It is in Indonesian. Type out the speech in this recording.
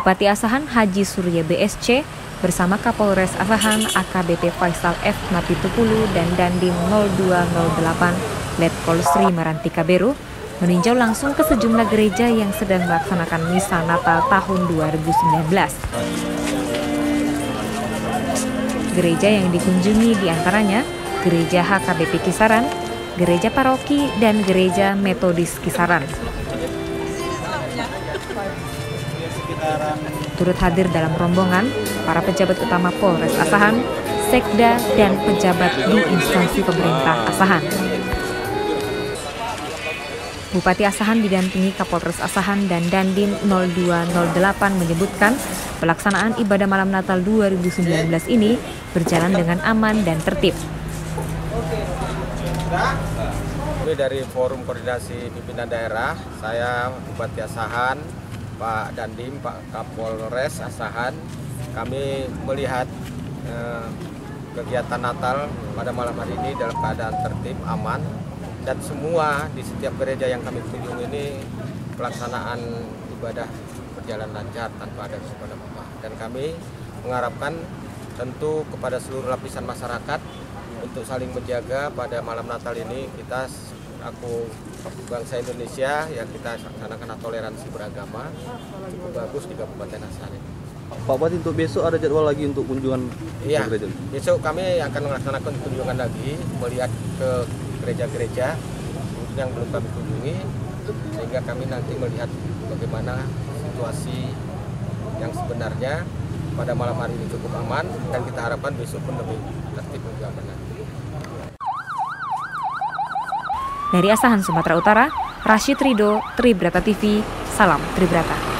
Bupati Asahan Haji Surya BSC bersama Kapolres Asahan AKBP Faisal F. Napitupulu dan Dandim 0208 Letkol Sri Marantika Beru meninjau langsung ke sejumlah gereja yang sedang melaksanakan misa Natal tahun 2019. Gereja yang dikunjungi diantaranya Gereja HKBP Kisaran, Gereja Paroki, dan Gereja Metodis Kisaran. Turut hadir dalam rombongan para pejabat utama Polres Asahan, Sekda, dan pejabat di instansi pemerintah Asahan. Bupati Asahan didampingi Kapolres Asahan dan Dandim 0208 menyebutkan pelaksanaan ibadah malam Natal 2019 ini berjalan dengan aman dan tertib. Dari Forum Koordinasi Pimpinan Daerah, saya Bupati Asahan, Pak Dandim, Pak Kapolres Asahan, kami melihat kegiatan Natal pada malam hari ini dalam keadaan tertib, aman, dan semua di setiap gereja yang kami kunjungi ini pelaksanaan ibadah berjalan lancar tanpa ada kesulitan apa. Dan kami mengharapkan tentu kepada seluruh lapisan masyarakat untuk saling menjaga pada malam Natal ini. Kita aku bangsa Indonesia ya, kita laksanakan toleransi beragama cukup bagus di Kabupaten Asahan ini. Pak Bupati, untuk besok ada jadwal lagi untuk kunjungan iya, ke gereja? Besok kami akan melaksanakan kunjungan lagi, melihat ke gereja-gereja yang belum kami kunjungi, sehingga kami nanti melihat bagaimana situasi yang sebenarnya pada malam hari ini cukup aman, dan kita harapkan besok pun lebih tertib juga benar. Dari Asahan, Sumatera Utara, Rashid Ridho, Tribrata TV, salam Tribrata.